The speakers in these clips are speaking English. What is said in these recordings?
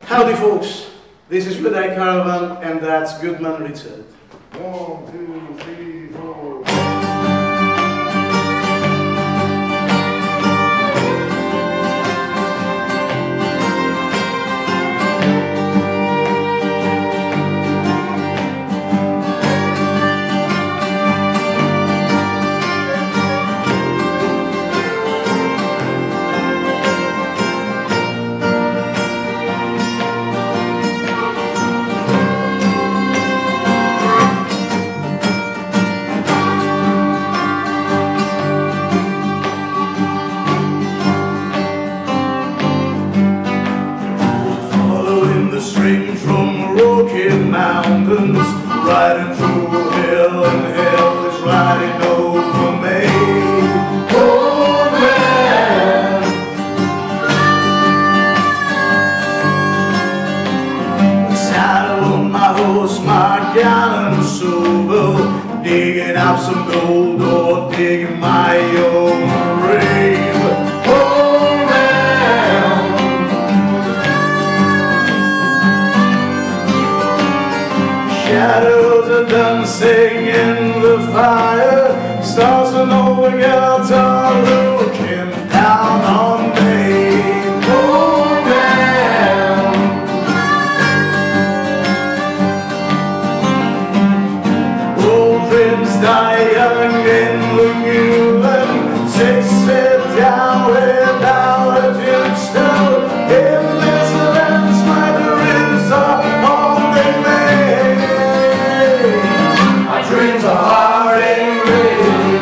Howdy folks, this is Redeye Caravan and that's Goodman Richard. 1, 2, 3, 4. Mountains, riding through hell, and hell is riding over me. Oh man, the saddle on my horse, my gallant soul, digging out some gold or digging my own grave. Shadows are dancing in the fire, stars and over girls are looking down on me. Oh man, old dreams die young in the new and sit down without a tombstone. In this land my dreams are haunting me. Dreams are hard and real.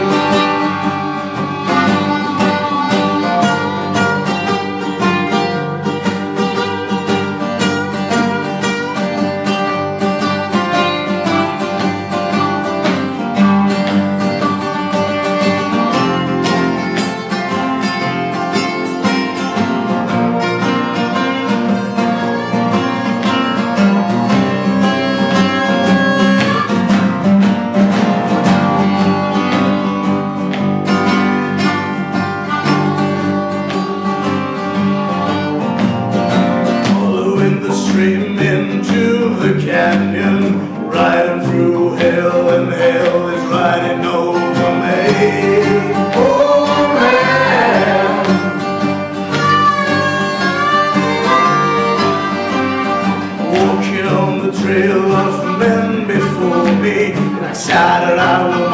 Into the canyon, riding through hell, and hell is riding over me. Oh man, walking on the trail of men before me, and I decided I would